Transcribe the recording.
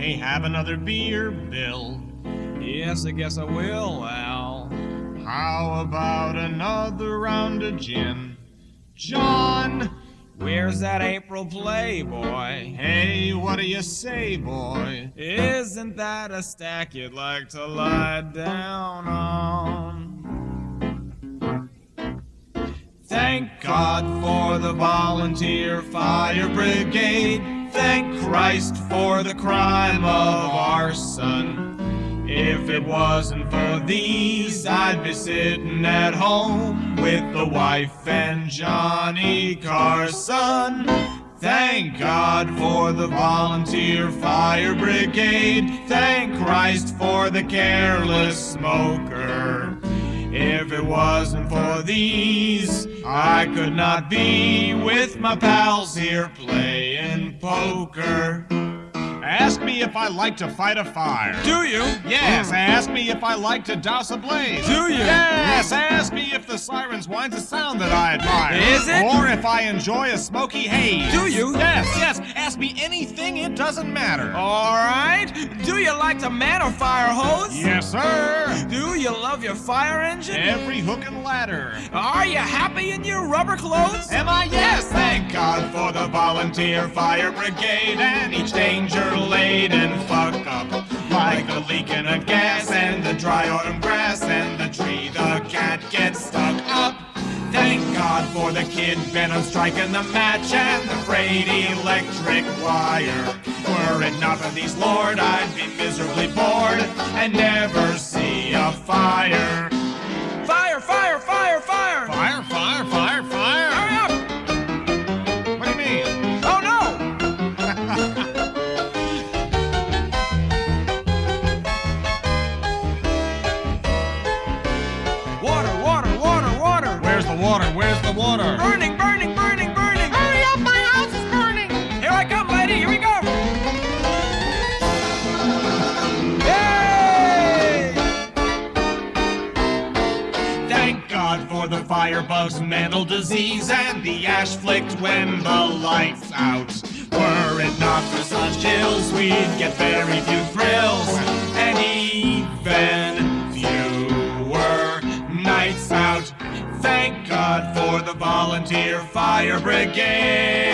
Hey, have another beer, Bill. Yes, I guess I will, Al. How about another round of gin? John! Where's that April Playboy? Hey, what do you say, boy? Isn't that a stack you'd like to lie down on? Thank God for the volunteer fire brigade. Thank Christ for the crime of arson. If it wasn't for these, I'd be sitting at home with the wife and Johnny Carson. Thank God for the volunteer fire brigade. Thank Christ for the careless smoker. If it wasn't for these, I could not be with my pals here playing poker. Ask me if I like to fight a fire. Do you? Yes, ask me if I like to douse a blaze. Do you? Yes, ask me if the siren's wine's a sound that I admire. Is it? Or if I enjoy a smoky haze. Do you? Yes, ask me anything, it doesn't matter. All right. Do you like to man or fire hose? Yes, sir. Do you love your fire engine? Every hook and ladder. Are you happy in your rubber clothes? Am I? Yes, thank God for the volunteer fire brigade and each danger-laden fuck-up, like the leak in a gas and the dry autumn grass and the tree the cat gets stuck up. Thank God for the kid bent on striking the match and the frayed electric wire. Were it not for these, Lord, I'd be miserably bored and never see a fire. Fire, fire, fire, fire! Fire, fire, fire, fire! Hurry up! What do you mean? Oh, no! Water, water, water, water! Where's the water? Where's the water? Burning, burning, burning, burning! Hurry up, my house is burning! Here I come, lady, here we go! Yay! Thank God for the firebug's mental disease and the ash flicked when the light's out. Were it not for such chills, we'd get very few thrills and even fewer nights out. Thank God for the volunteer fire brigade.